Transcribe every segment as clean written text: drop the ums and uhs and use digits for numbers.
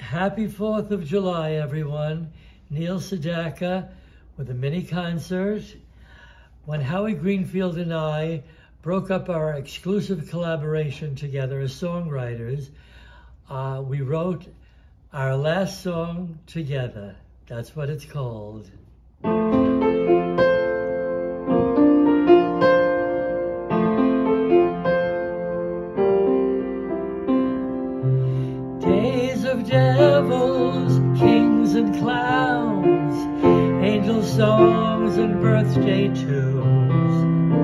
Happy 4th of July, everyone. Neil Sedaka with a mini concert. When Howie Greenfield and I broke up our exclusive collaboration together as songwriters, we wrote our last song together. That's what it's called. Days of devils, kings and clowns, angel songs and birthday tunes,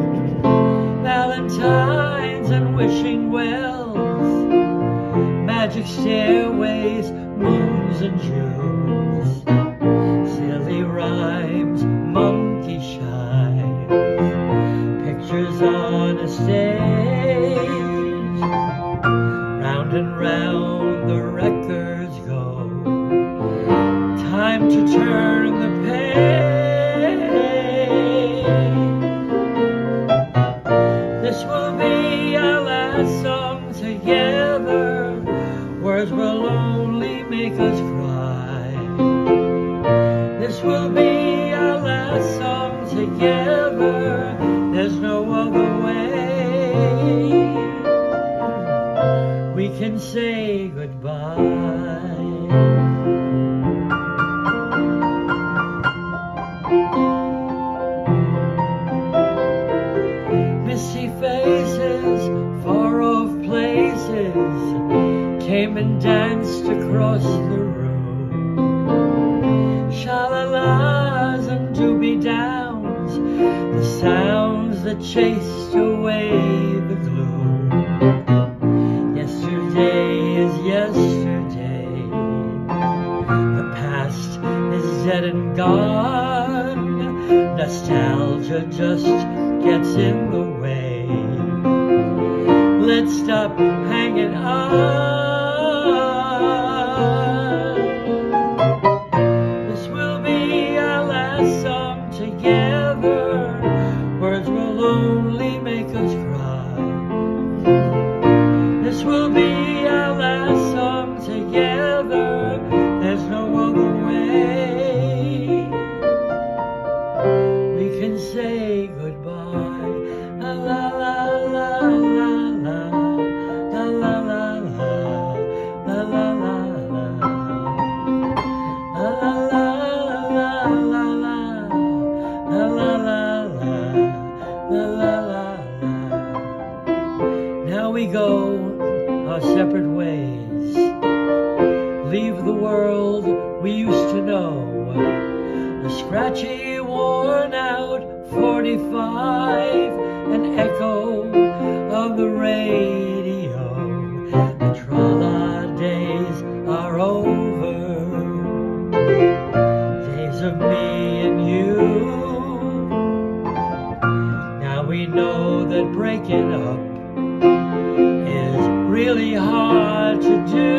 valentines and wishing wells, magic stairways, moons and Junes, silly rhymes, monkey shines, pictures on a stage, round and round the records go, time to turn the page. This will be our last song together, words will only make us cry. This will be our last song together, there's no other way. We can say goodbye. Misty faces, far off places, came and danced across the room. Shalalas and doobie-downs, the sounds that chased away the gloom. Yesterday is yesterday, the past is dead and gone, nostalgia just gets in the way. Let's stop hanging on. This will be our last song together, words will only make us cry. This will be our last song together, there's no other way. We can say goodbye. La la la la la la la la la la la la la la. Now we go our separate ways, leave the world we used to know, a scratchy, worn out 45, an echo of the radio. The tra-la days are over, days of me and you. Now we know that breaking up is really hard to do.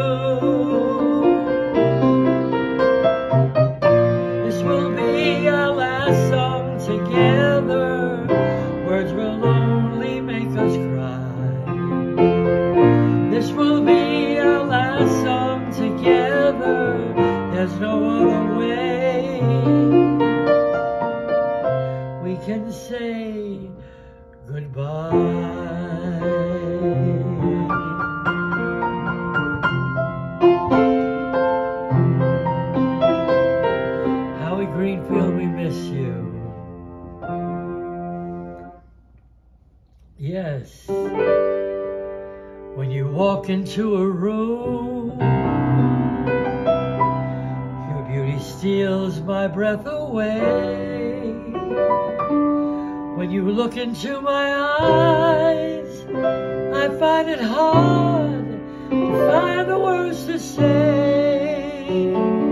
This will be our last song together, words will only make us cry. This will be our last song together, there's no other way. We can say goodbye. Howie Greenfield, we miss you. Yes. When you walk into a room, your beauty steals my breath away. When you look into my eyes, I find it hard to find the words to say.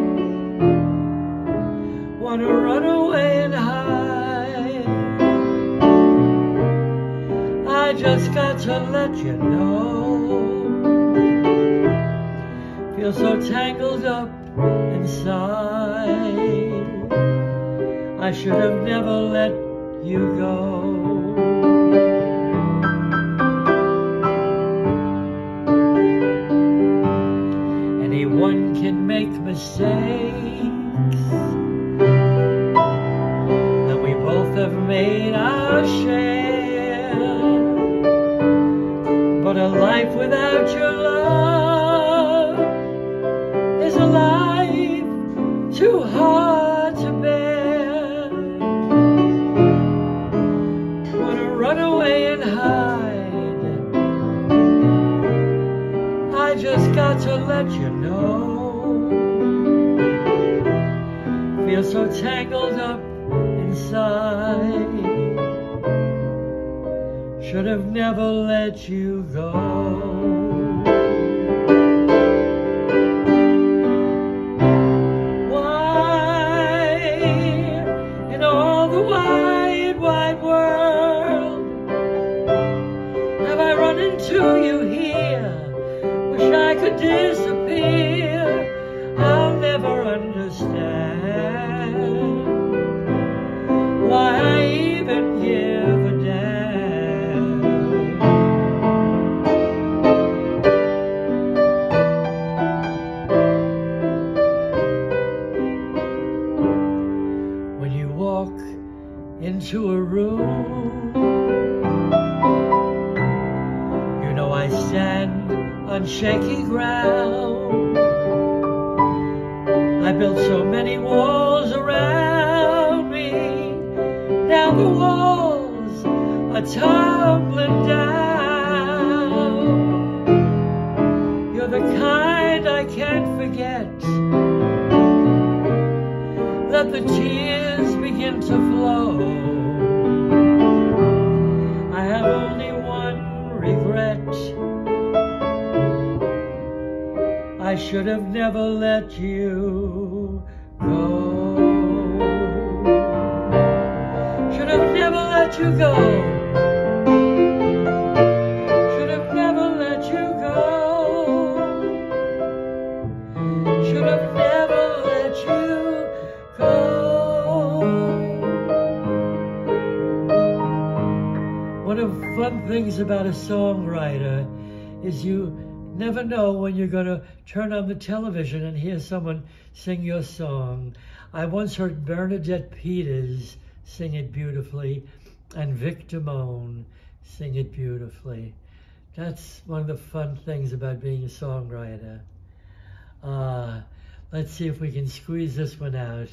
Wanna run away and hide, I just got to let you know. Feel so tangled up inside, I should have never let you go. Everyone can make mistakes, and we both have made our share. But a life without your love is a life too hard to bear. Wanna run away and hide, I just got to let you know. Feel so tangled up inside, should have never let you go. Why, in all the wide, wide world, have I run into you here? Wish I could disappear. I'll never understand why I even give a damn. When you walk into a room, you know I stand on shaky ground. I built so many walls around me, now the walls are tumbling down. You're the kind I can't forget. Let the tears begin to flow. I have only one regret. I should have never let you go. Should have never let you go. Should have never let you go. Should have never let you go. One of the fun things about a songwriter is you never know when you're going to turn on the television and hear someone sing your song. I once heard Bernadette Peters sing it beautifully and Vic Damone sing it beautifully. That's one of the fun things about being a songwriter. Let's see if we can squeeze this one out.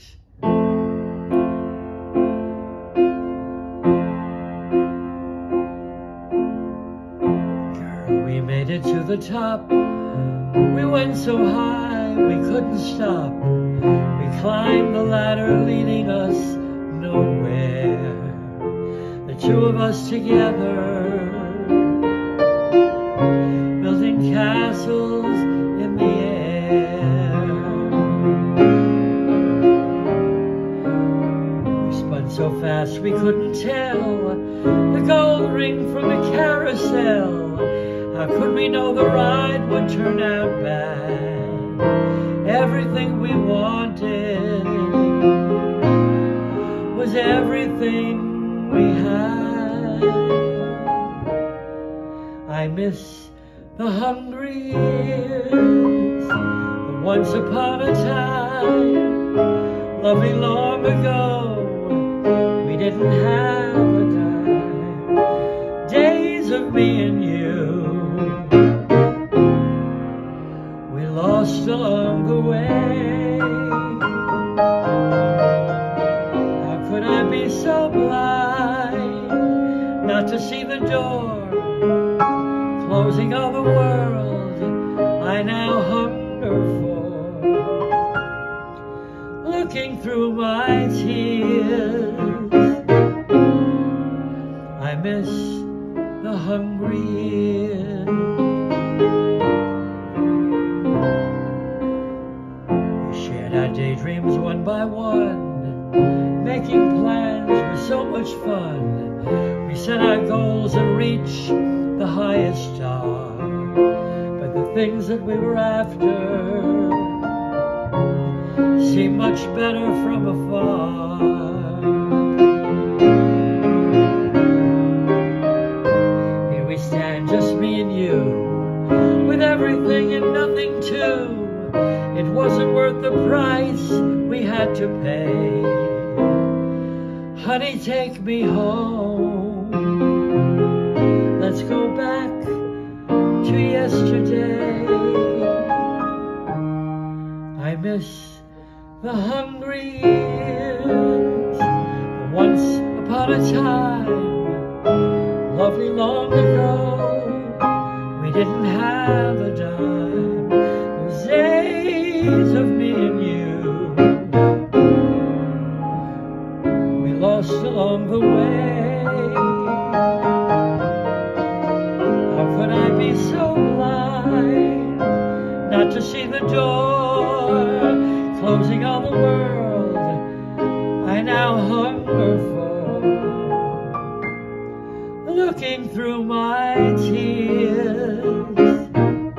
We made it to the top. We went so high we couldn't stop. We climbed the ladder leading us nowhere. The two of us together, building castles in the air. We spun so fast we couldn't tell the gold ring from the carousel. How could we know the ride would turn out bad? Everything we wanted was everything we had. I miss the hungry years, the once upon a time, lovely long ago, we didn't have a dime. Days of me and you, lost along the way. How could I be so blind not to see the door closing on the world I now hunger for? Looking through my tears, I miss the hungry years. Our daydreams one by one, making plans was so much fun. We set our goals and reached the highest star, but the things that we were after seemed much better from afar. Here we stand, just me and you, with everything and nothing too. wasn't worth the price we had to pay. Honey, take me home. Let's go back to yesterday. I miss the hungry years, the once upon a time, lovely long ago. We didn't have a dime, those days of me and you. We lost along the way. How could I be so blind not to see the door closing on the world I now hunger for? Looking through my tears,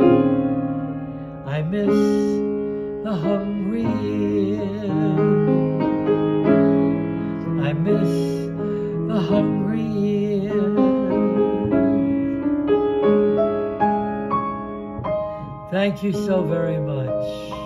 I miss the hungry years. I miss the hungry years. Thank you so very much.